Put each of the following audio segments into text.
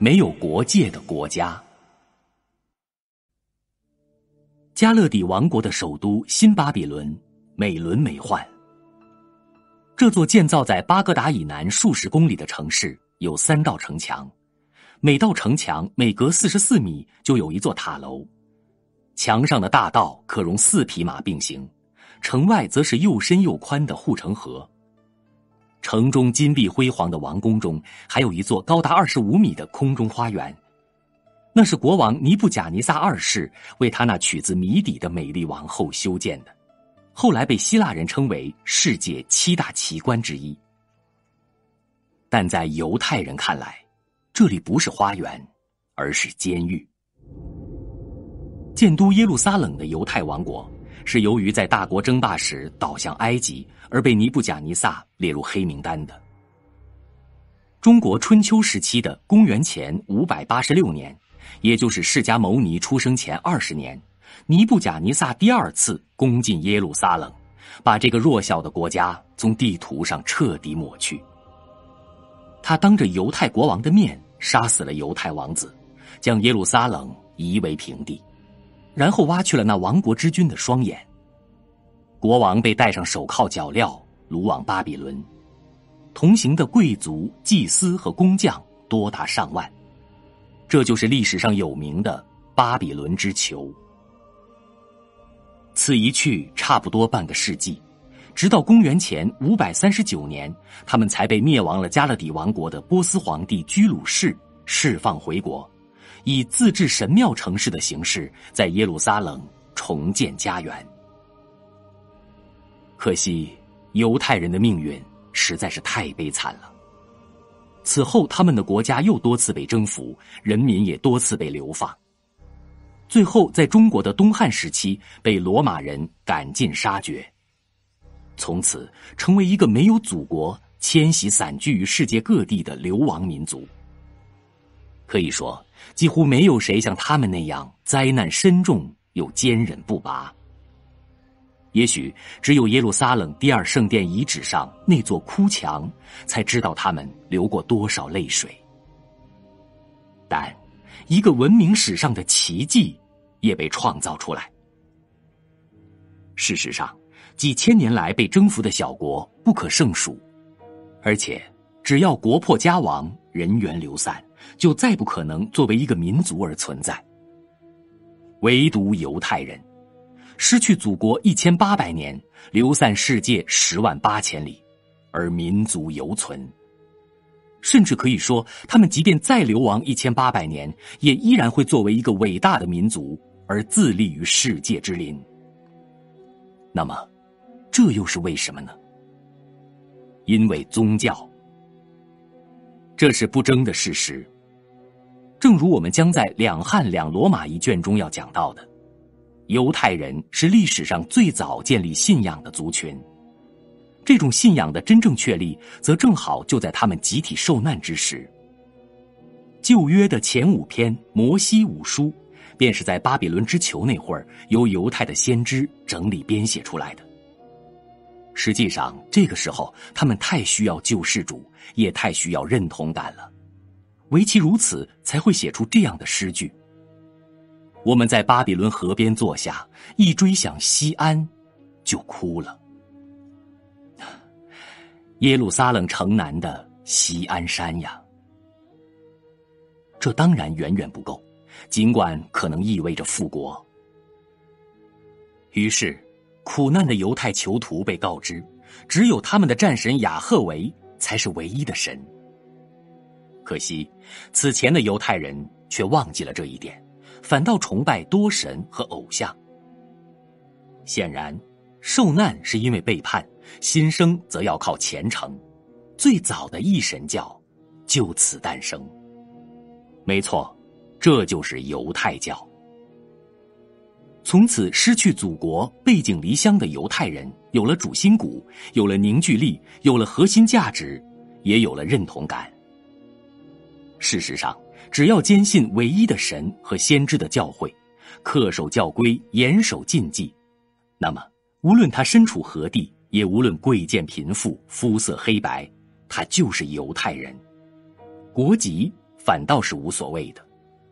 没有国界的国家。加勒底王国的首都新巴比伦美轮美奂。这座建造在巴格达以南数十公里的城市有3道城墙，每道城墙每隔44米就有一座塔楼，墙上的大道可容4匹马并行，城外则是又深又宽的护城河。城中金碧辉煌的王宫中还有一座高达25米的空中花园，那是国王尼布甲尼撒2世为他那取自米底的美丽王后修建的，后来被希腊人称为世界7大奇观之一。但在犹太人看来，这里不是花园，而是监狱。建都耶路撒冷的犹太王国是由于在大国争霸时倒向埃及而被尼布甲尼撒列入黑名单的。中国春秋时期的公元前586年，也就是释迦牟尼出生前20年，尼布甲尼撒第2次攻进耶路撒冷，把这个弱小的国家从地图上彻底抹去。他当着犹太国王的面杀死了犹太王子，将耶路撒冷夷为平地，然后挖去了那亡国之君的双眼。国王被戴上手铐脚镣，掳往巴比伦，同行的贵族、祭司和工匠多达上万。这就是历史上有名的巴比伦之囚。此一去差不多半个世纪，直到公元前539年，他们才被灭亡了加勒底王国的波斯皇帝居鲁士释放回国，以自治神庙城市的形式在耶路撒冷重建家园。可惜犹太人的命运实在是太悲惨了。此后他们的国家又多次被征服，人民也多次被流放，最后在中国的东汉时期被罗马人赶尽杀绝，从此成为一个没有祖国、迁徙散居于世界各地的流亡民族。可以说，几乎没有谁像他们那样灾难深重又坚韧不拔。也许只有耶路撒冷第2圣殿遗址上那座哭墙才知道他们流过多少泪水。但一个文明史上的奇迹也被创造出来。事实上，几千年来被征服的小国不可胜数，而且只要国破家亡，人员流散，就再不可能作为一个民族而存在。唯独犹太人失去祖国1800年，流散世界10万8千里，而民族犹存。甚至可以说，他们即便再流亡1800年，也依然会作为一个伟大的民族而自立于世界之林。那么，这又是为什么呢？因为宗教。这是不争的事实。正如我们将在两汉两罗马一卷中要讲到的，犹太人是历史上最早建立信仰的族群。这种信仰的真正确立，则正好就在他们集体受难之时。旧约的前5篇摩西5书，便是在巴比伦之囚那会儿，由犹太的先知整理编写出来的。实际上，这个时候他们太需要救世主，也太需要认同感了，唯其如此，才会写出这样的诗句：我们在巴比伦河边坐下，一追想西安，就哭了。耶路撒冷城南的锡安山呀。这当然远远不够，尽管可能意味着复国。于是，苦难的犹太囚徒被告知，只有他们的战神雅赫维才是唯一的神。可惜，此前的犹太人却忘记了这一点，反倒崇拜多神和偶像。显然，受难是因为背叛，新生则要靠虔诚。最早的一神教就此诞生。没错，这就是犹太教。从此，失去祖国、背井离乡的犹太人有了主心骨，有了凝聚力，有了核心价值，也有了认同感。事实上，只要坚信唯一的神和先知的教诲，恪守教规，严守禁忌，那么无论他身处何地，也无论贵贱贫富、肤色黑白，他就是犹太人。国籍反倒是无所谓的。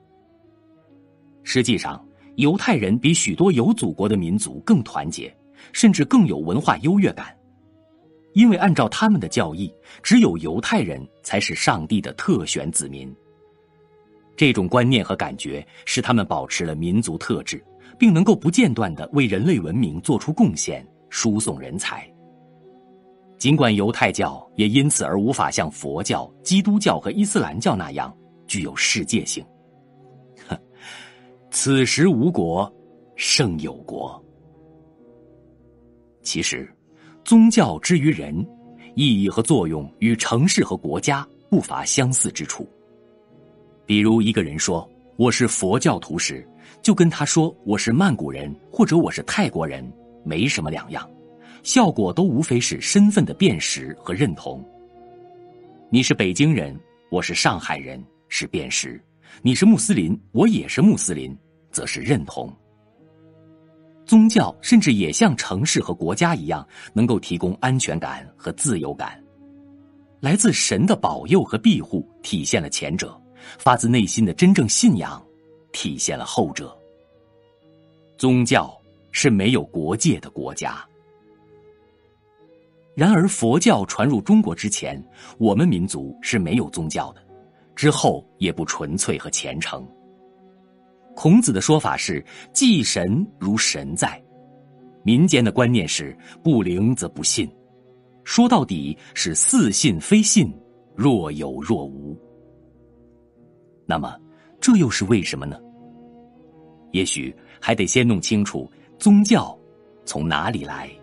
实际上，犹太人比许多有祖国的民族更团结，甚至更有文化优越感。因为按照他们的教义，只有犹太人才是上帝的特选子民。这种观念和感觉使他们保持了民族特质，并能够不间断地为人类文明做出贡献，输送人才。尽管犹太教也因此而无法像佛教、基督教和伊斯兰教那样具有世界性。此时无国，胜有国。其实，宗教之于人，意义和作用与城市和国家不乏相似之处。比如一个人说我是佛教徒时，就跟他说我是曼谷人或者我是泰国人没什么两样，效果都无非是身份的辨识和认同。你是北京人，我是上海人，是辨识；你是穆斯林，我也是穆斯林，则是认同。宗教甚至也像城市和国家一样，能够提供安全感和自由感。来自神的保佑和庇护体现了前者，发自内心的真正信仰体现了后者。宗教是没有国界的国家。然而佛教传入中国之前，我们民族是没有宗教的，之后也不纯粹和虔诚。孔子的说法是祭神如神在，民间的观念是不灵则不信，说到底是似信非信，若有若无。那么这又是为什么呢？也许还得先弄清楚宗教从哪里来。